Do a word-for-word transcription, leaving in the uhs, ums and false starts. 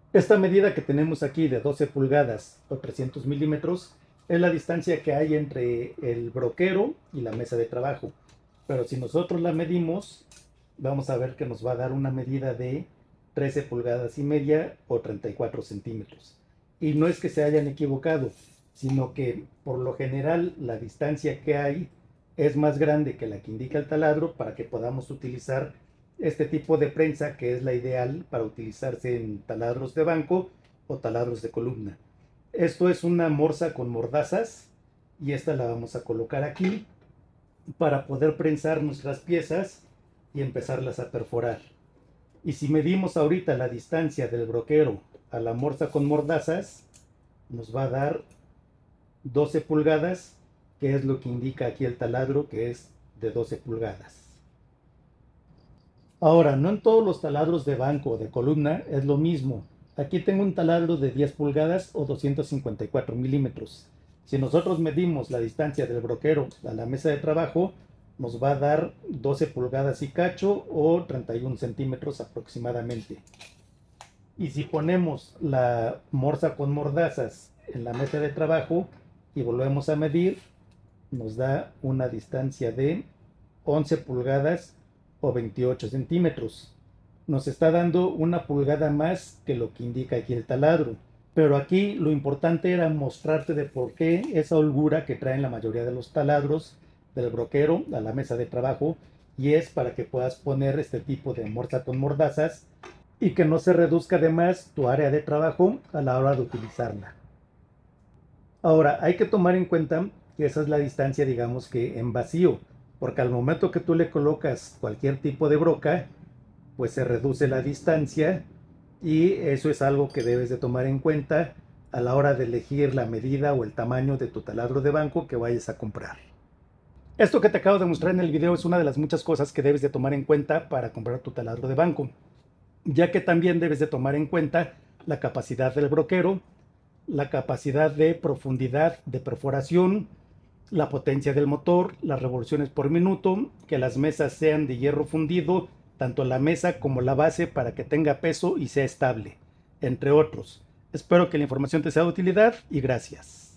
Esta medida que tenemos aquí de doce pulgadas o trescientos milímetros es la distancia que hay entre el broquero y la mesa de trabajo. Pero si nosotros la medimos, vamos a ver que nos va a dar una medida de trece pulgadas y media o treinta y cuatro centímetros. Y no es que se hayan equivocado, sino que por lo general la distancia que hay es más grande que la que indica el taladro para que podamos utilizar este tipo de prensa, que es la ideal para utilizarse en taladros de banco o taladros de columna. Esto es una morsa con mordazas y esta la vamos a colocar aquí para poder prensar nuestras piezas y empezarlas a perforar. Y si medimos ahorita la distancia del broquero a la morsa con mordazas, nos va a dar doce pulgadas, que es lo que indica aquí el taladro, que es de doce pulgadas. Ahora, no en todos los taladros de banco o de columna es lo mismo. Aquí tengo un taladro de diez pulgadas o doscientos cincuenta y cuatro milímetros. Si nosotros medimos la distancia del broquero a la mesa de trabajo, nos va a dar doce pulgadas y cacho o treinta y un centímetros aproximadamente. Y si ponemos la morsa con mordazas en la mesa de trabajo y volvemos a medir, nos da una distancia de once pulgadas o veintiocho centímetros. Nos está dando una pulgada más que lo que indica aquí el taladro. Pero aquí lo importante era mostrarte de por qué esa holgura que traen la mayoría de los taladros del broquero a la mesa de trabajo, y es para que puedas poner este tipo de morsa con mordazas y que no se reduzca de más tu área de trabajo a la hora de utilizarla. Ahora, hay que tomar en cuenta que esa es la distancia, digamos que en vacío, porque al momento que tú le colocas cualquier tipo de broca, pues se reduce la distancia, y eso es algo que debes de tomar en cuenta a la hora de elegir la medida o el tamaño de tu taladro de banco que vayas a comprar. Esto que te acabo de mostrar en el video es una de las muchas cosas que debes de tomar en cuenta para comprar tu taladro de banco, ya que también debes de tomar en cuenta la capacidad del broquero, la capacidad de profundidad de perforación, la potencia del motor, las revoluciones por minuto, que las mesas sean de hierro fundido, tanto la mesa como la base, para que tenga peso y sea estable, entre otros. Espero que la información te sea de utilidad y gracias.